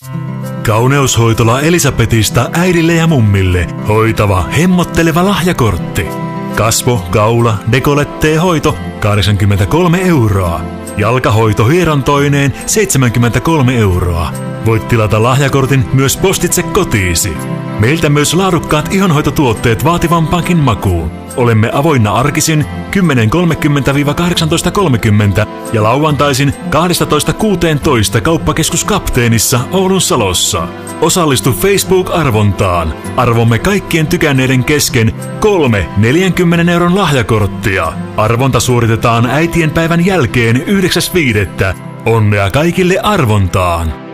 Kauneushoitola Elisabetista äidille ja mummille. Hoitava, hemmotteleva lahjakortti. Kasvo, kaula, dekollettee hoito 83 €. Jalkahoito hierontoineen 73 €. Voit tilata lahjakortin myös postitse kotiisi. Meiltä myös laadukkaat ihonhoitotuotteet vaativampaankin makuun. Olemme avoinna arkisin 10.30–18.30 ja lauantaisin 12.16 Kauppakeskus Kapteenissa Oulun Salossa. Osallistu Facebook-arvontaan. Arvomme kaikkien tykänneiden kesken 3 40 € lahjakorttia. Arvonta suoritetaan äitienpäivän jälkeen 9.5. Onnea kaikille arvontaan!